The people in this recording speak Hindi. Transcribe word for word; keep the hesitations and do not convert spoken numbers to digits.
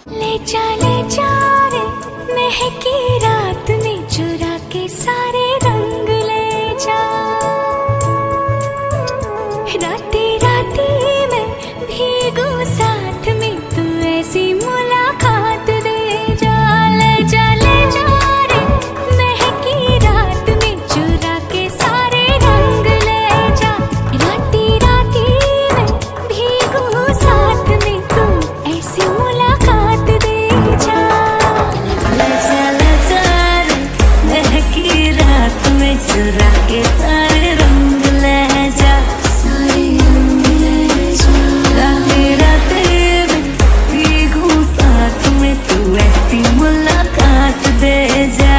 ले जा ले जा रे महकी रात में चुरा के सारे रंग ले जा। राती राती में भीगू साथ में तू ऐसी मुलाकात दे जा। ले जा ले जा रे महकी रात में चुरा के सारे रंग ले जा। राती राती में भीगू साथ में तू ऐसी मुलाकात दे जा। ले जा ले जा रे महकी रात में चुरा के सारे रंग ले जा। सारे रंग ले जा। राती राती में भीगू साथ में तू ऐसी मुलाकात दे जा।